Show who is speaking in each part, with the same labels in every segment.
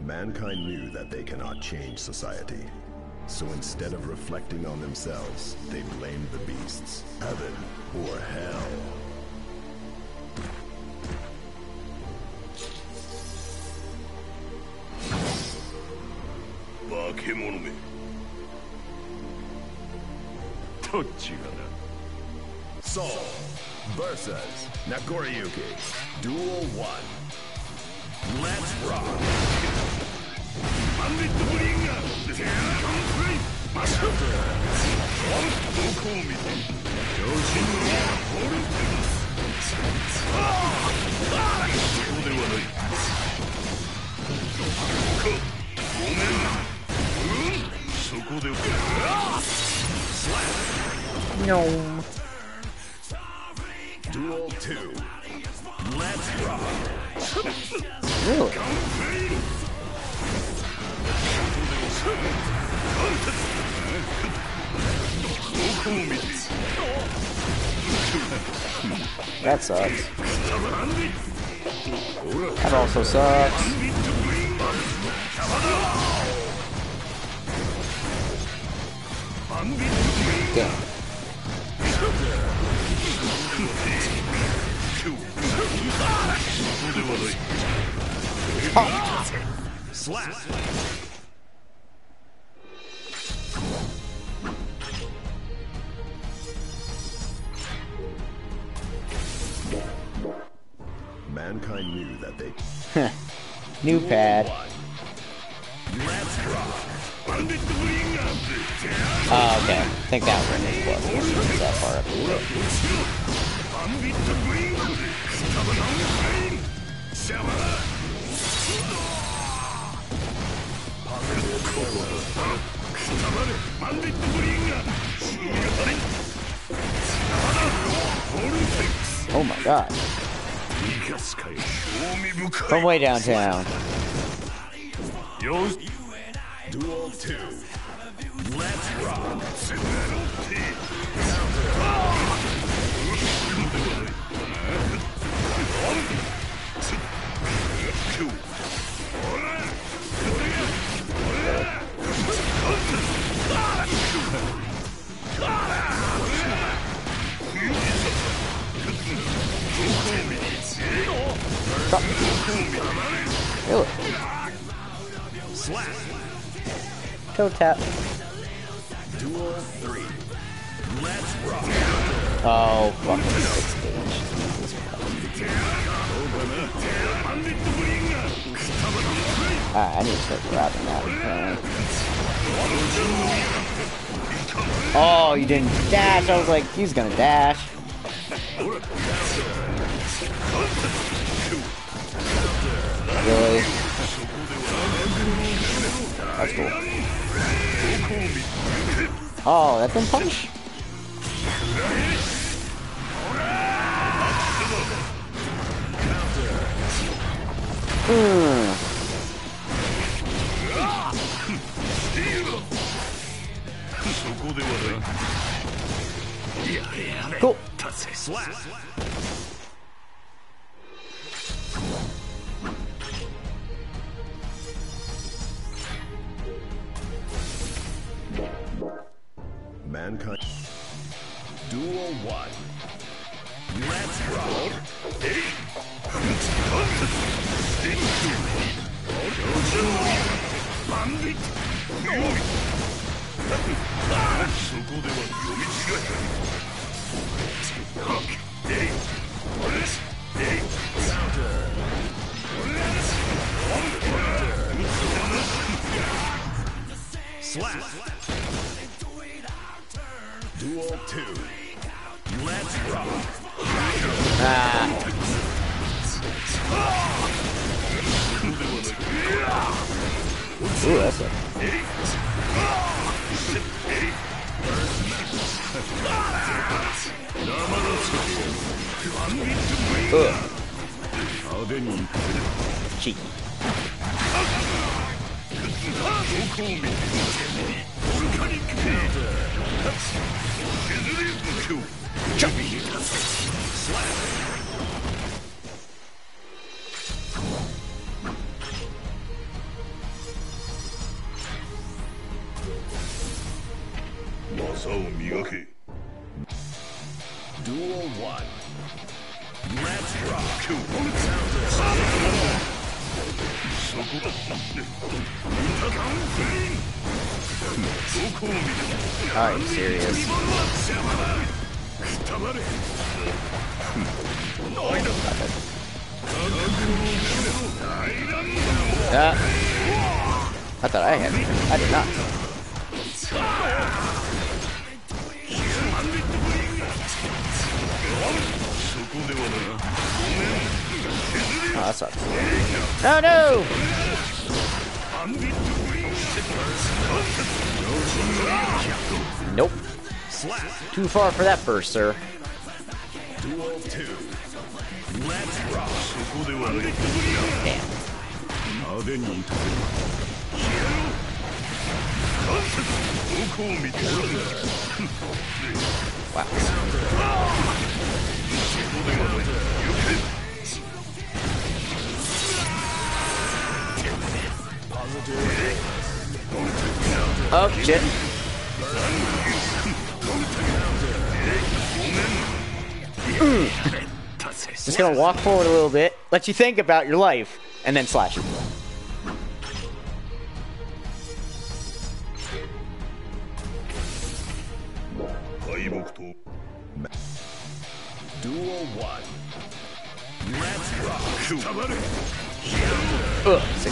Speaker 1: Mankind knew that they cannot change society. So instead of reflecting on themselves, they blamed the beasts, heaven or hell. Soul versus Nagoriyuki. Duel 1. Let's rock!
Speaker 2: No.
Speaker 1: Duel 2. Let's rock!
Speaker 2: Really? That sucks. That also sucks. Damn. Oh.
Speaker 1: Slap! Mankind knew that they...
Speaker 2: New pad.
Speaker 1: Let's rock!
Speaker 2: Oh, okay. I think that was Randall's Plus. It's that far up the road. Oh my god. From way downtown.
Speaker 1: Duel 2. Let's rock!
Speaker 2: Really?
Speaker 1: Slap!
Speaker 2: Toe tap.
Speaker 1: Duel 3. Let's rock!
Speaker 2: Oh, fucking 6 stage. I need to start grabbing that. Oh, you didn't dash. I was like, he's gonna dash. Really? That's cool. Oh, that didn't punch? Cool.
Speaker 1: Slap! Mankind. Duel 1. Let's rock! Slap! Duel 2. Let's rock!
Speaker 2: Ooh, that's a... Cheeky.
Speaker 1: Duel 1. Let's rock.
Speaker 2: Are you serious? I thought I had it. I did not. Oh, that sucks. Oh no! Nope. Too far for that burst, sir.
Speaker 1: Duel 2. Let's rock.
Speaker 2: Damn. Wow. Oh shit. Just gonna walk forward a little bit, let you think about your life, and then slash it.
Speaker 1: Duel 1. Let's rock.
Speaker 2: Ugh, 6.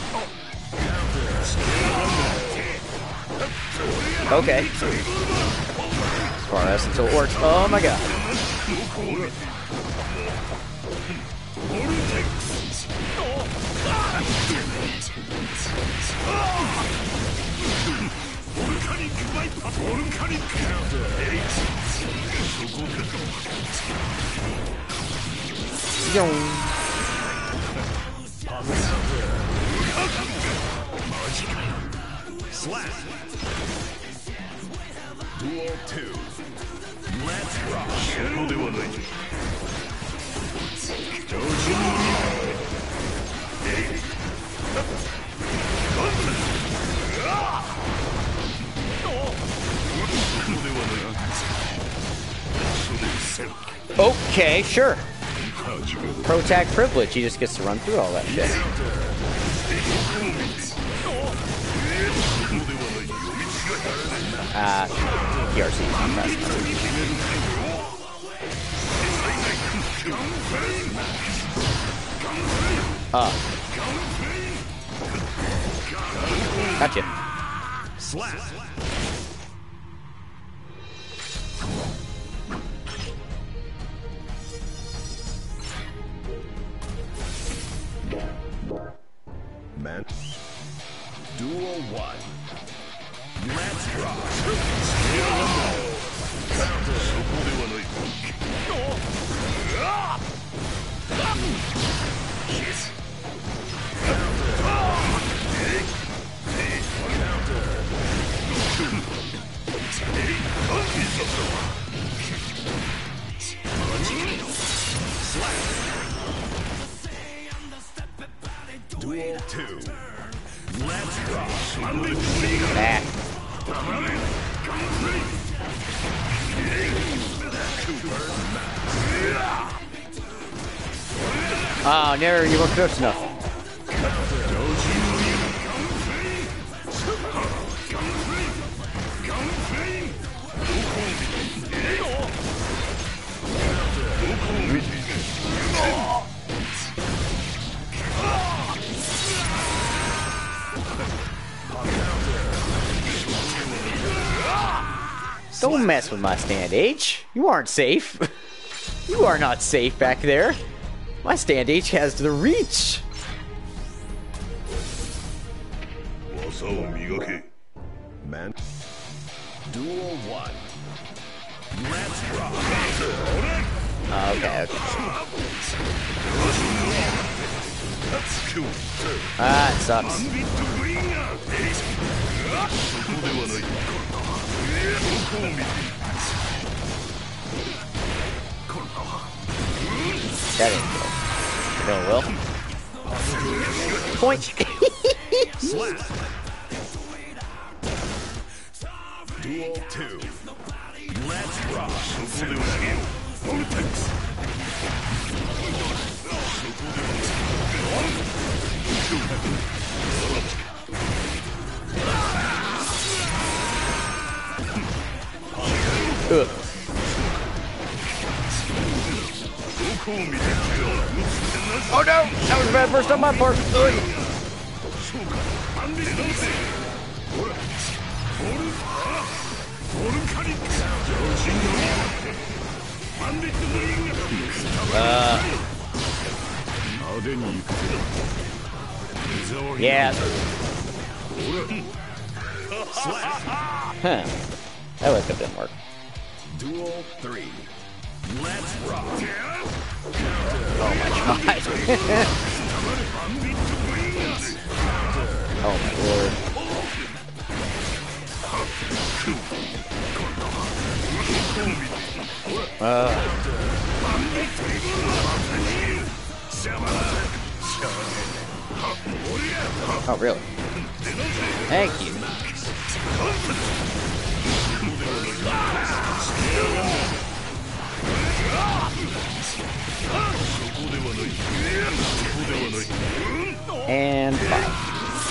Speaker 2: Okay. As far as until it works. Oh my god.
Speaker 1: Slap. Duel 2. Let's rock.
Speaker 2: Okay, sure. Pro tag privilege. He just gets to run through all that shit. PRC. Gotcha.
Speaker 1: Slap. Man. Duel 1. Let's rock. Duel 2. Let's rock.
Speaker 2: Oh, never, you weren't close enough. Don't mess with my stand H. You aren't safe. You are not safe back there. My stand H has the reach.
Speaker 1: Man. Duel 1. Let's rock.
Speaker 2: Okay. Ah, it sucks. That ain't good. Will. Point.
Speaker 1: Slap. Duel 2.
Speaker 2: Ugh. Oh no! That was a bad burst on my part. Ugh. Yeah. Huh. That would have been work.
Speaker 1: Duel 3. Let's rock.
Speaker 2: Oh my god. Oh my lord. Oh really? Thank you. And 5.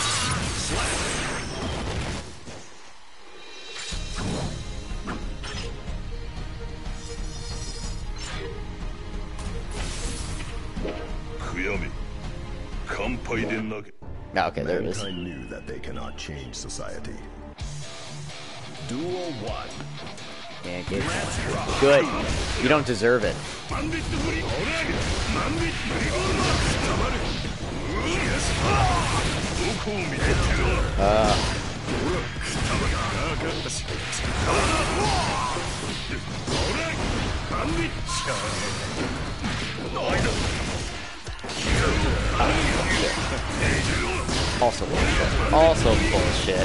Speaker 2: Oh, okay, there it is.
Speaker 1: Mankind knew that they cannot change society. Duel 1.
Speaker 2: Yeah, good. You don't deserve it. Also bullshit. Also bullshit.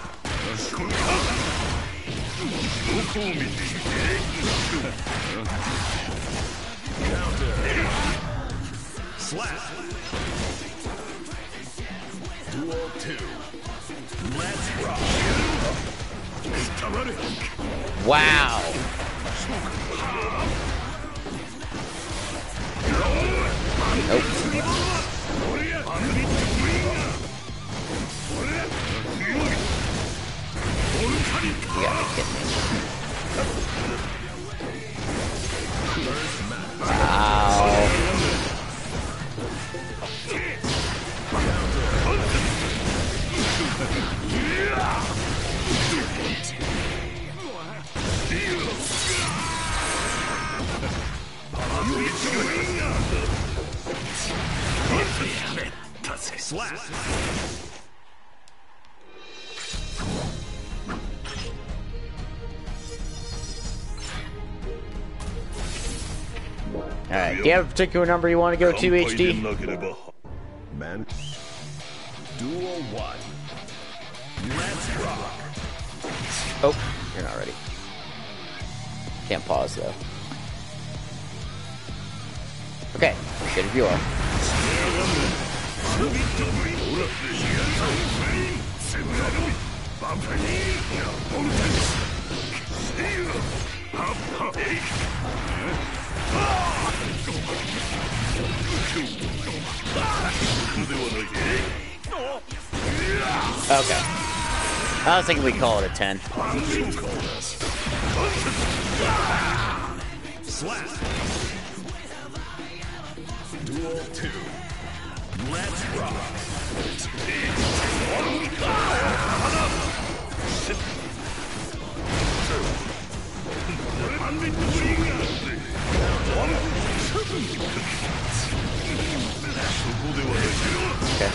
Speaker 1: Slap. Duel 2. Let's rock.
Speaker 2: Wow. Nope. You gotta be kidding me. Wow.
Speaker 1: Slap.
Speaker 2: Alright, do you have a particular number you want to go to, HD?
Speaker 1: Man. Duel 1. Let's rock.
Speaker 2: Oh, you're not ready. Can't pause, though. Okay, good if you are. Okay. I was thinking we call it a 10.
Speaker 1: Slap. Duel 2. Let's rock.
Speaker 2: Okay.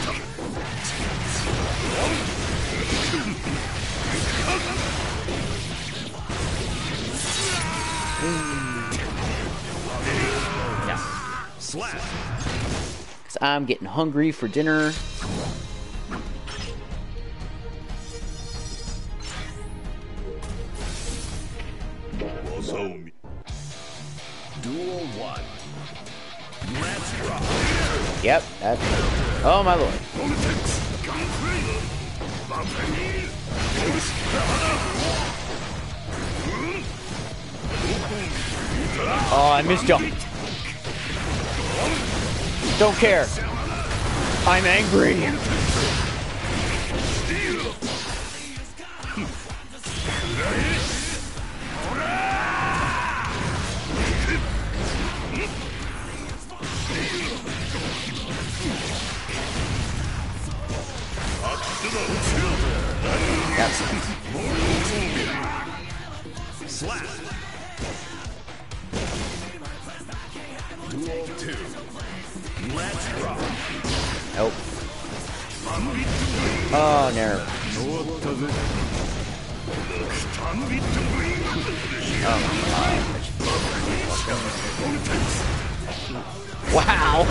Speaker 2: Yeah.
Speaker 1: Slap.
Speaker 2: 'Cause I'm getting hungry for dinner.
Speaker 1: Duel 1. Let's rock.
Speaker 2: Yep, that's... Oh, my lord. Oh, I missed jump. Don't care. I'm angry. That's
Speaker 1: Slap. Duel 2. Let's rock.
Speaker 2: nope. Oh, no. Wow.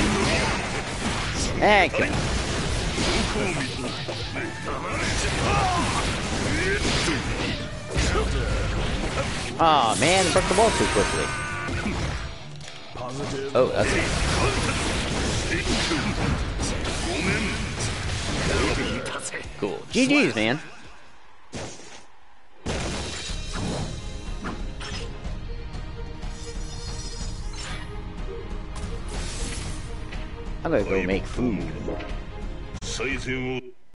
Speaker 2: Thank you. Oh man, it broke the ball too quickly. Oh, that's it. Cool. GG's, man. I'm gonna go make food.